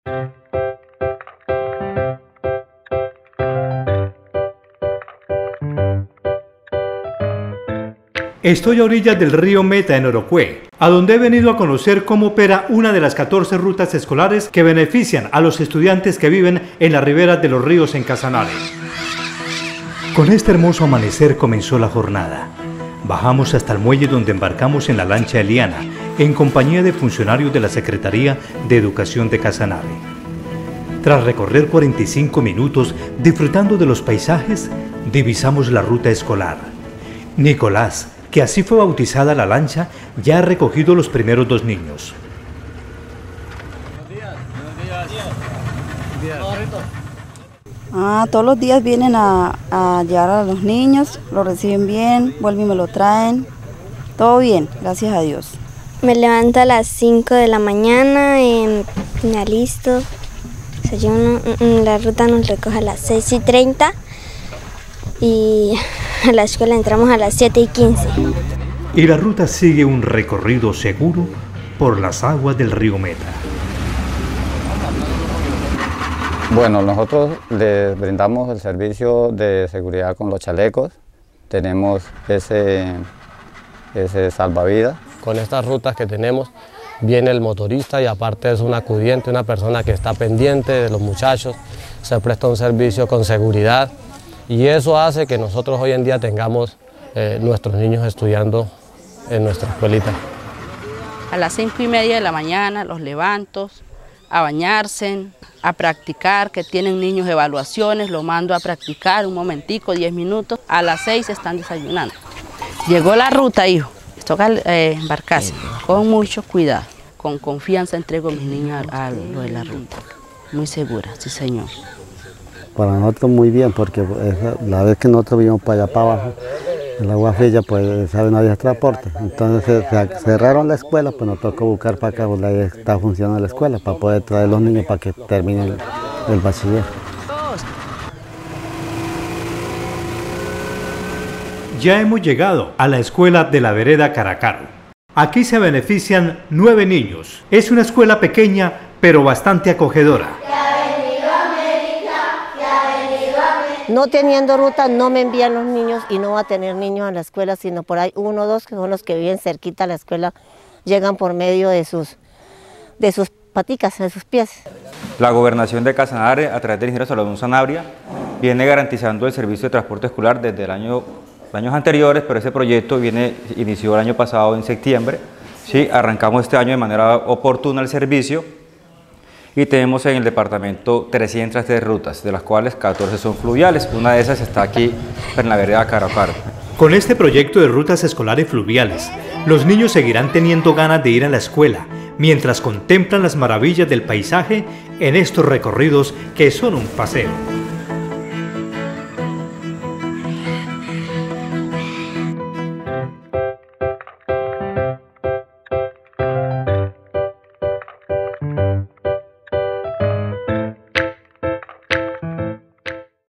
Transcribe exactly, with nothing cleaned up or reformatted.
Estoy a orillas del río Meta en Orocué, a donde he venido a conocer cómo opera una de las catorce rutas escolares que benefician a los estudiantes que viven en las riberas de los ríos en Casanare. Con este hermoso amanecer comenzó la jornada. Bajamos hasta el muelle donde embarcamos en la lancha Eliana, en compañía de funcionarios de la Secretaría de Educación de Casanare. Tras recorrer cuarenta y cinco minutos disfrutando de los paisajes, divisamos la ruta escolar. Nicolás, que así fue bautizada la lancha, ya ha recogido los primeros dos niños. Buenos días, buenos días. Buenos días. Ah, todos los días vienen a, a llevar a los niños, lo reciben bien, vuelven y me lo traen. Todo bien, gracias a Dios. Me levanto a las cinco de la mañana, eh, me alisto, desayuno, la ruta nos recoge a las seis y treinta y a la escuela entramos a las siete y quince. Y la ruta sigue un recorrido seguro por las aguas del río Meta. Bueno, nosotros les brindamos el servicio de seguridad con los chalecos. Tenemos ese, ese salvavidas. Con estas rutas que tenemos viene el motorista y aparte es un acudiente, una persona que está pendiente de los muchachos. Se presta un servicio con seguridad y eso hace que nosotros hoy en día tengamos eh, nuestros niños estudiando en nuestra escuelita. A las cinco y media de la mañana los levanto a bañarse, a practicar, que tienen niños evaluaciones, lo mando a practicar un momentico, diez minutos. A las seis están desayunando. Llegó la ruta, hijo. Les toca eh, embarcarse con mucho cuidado, con confianza entrego a mis niños a, a lo de la ruta. Muy segura, sí señor. Para nosotros muy bien, porque la vez que nosotros vimos para allá para abajo, el agua fría, pues sabe, no había transporte. Entonces se cerraron la escuela, pues nos tocó buscar para acá, pues ahí está funcionando la escuela, para poder traer a los niños para que terminen el, el bachiller. Ya hemos llegado a la escuela de la vereda Caracaro. Aquí se benefician nueve niños. Es una escuela pequeña, pero bastante acogedora. No teniendo ruta, no me envían los niños y no va a tener niños en la escuela, sino por ahí uno o dos, que son los que viven cerquita a la escuela, llegan por medio de sus, de sus paticas, de sus pies. La Gobernación de Casanare, a través del ingeniero Salomón Sanabria, viene garantizando el servicio de transporte escolar desde el año, años anteriores, pero ese proyecto viene, inició el año pasado en septiembre. ¿Sí? Arrancamos este año de manera oportuna el servicio. Y tenemos en el departamento trescientas tres rutas, de las cuales catorce son fluviales. Una de esas está aquí en la vereda Caracaro. Con este proyecto de rutas escolares fluviales, los niños seguirán teniendo ganas de ir a la escuela, mientras contemplan las maravillas del paisaje en estos recorridos que son un paseo.